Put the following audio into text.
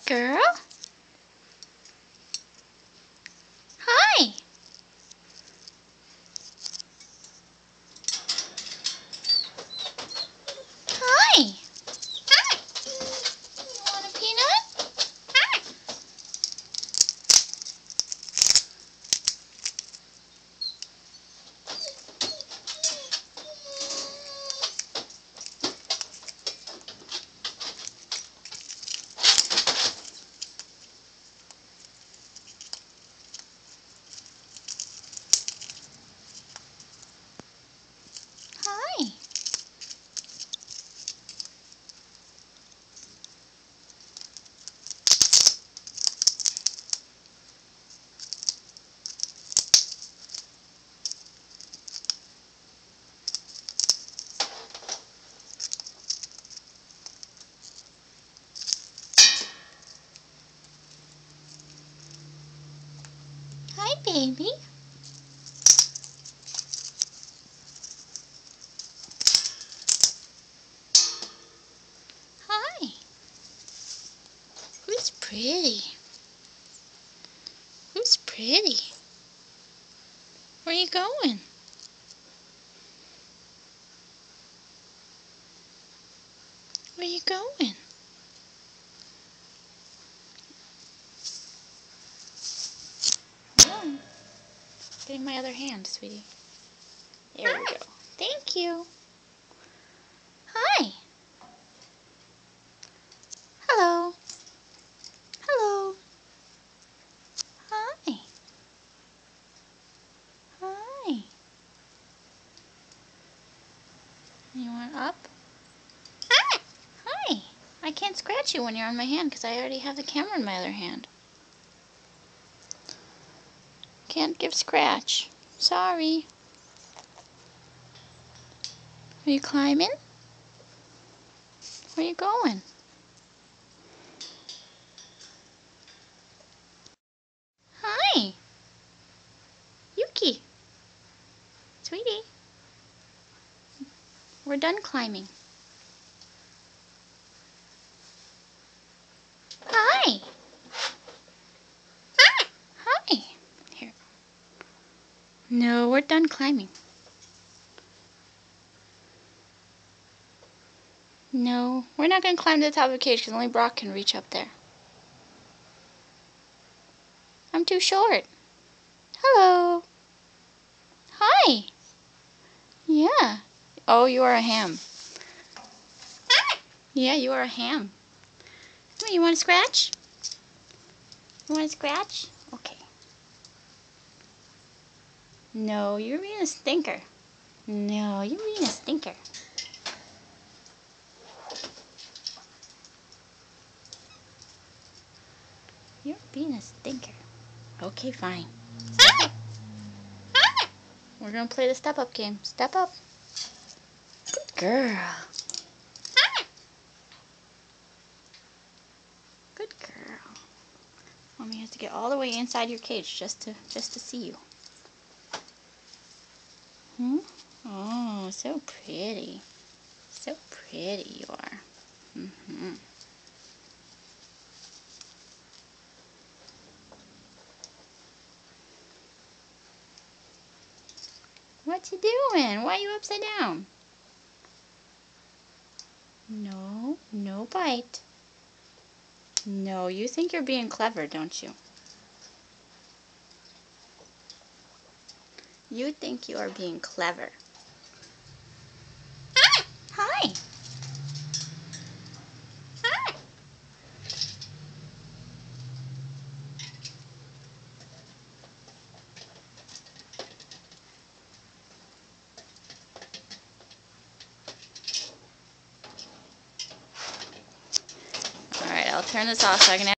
girl. Hi. Hi. You want a peanut? Hi. Hi, baby. Hi. Who's pretty? Who's pretty? Where you going? Where you going? Hold on. Getting my other hand, sweetie. There we go. Thank you. Hi. Hello. Hello. Hi. Hi. You want up? Hi. I can't scratch you when you're on my hand because I already have the camera in my other hand. Can't give scratch. Sorry. Are you climbing? Where you going? Hi. Yuki. Sweetie. We're done climbing. Hi. Hi. Here. No, we're done climbing. No, we're not going to climb to the top of the cage because only Brock can reach up there. I'm too short. Hello. Hi. Yeah. Oh, you are a ham. Yeah, you are a ham. Come on, you want to scratch? You want to scratch? Okay. No, you're being a stinker. No, you're being a stinker. You're being a stinker. Okay, fine. We're going to play the step up game. Step up. Good girl. Good girl. Mommy has to get all the way inside your cage just to see you. Hmm? Oh, so pretty. So pretty you are. Mm-hmm. What you doing? Why are you upside down? No, no bite. No, you think you're being clever, don't you? You think you are being clever. Hi. Hi. All right, I'll turn this off so I can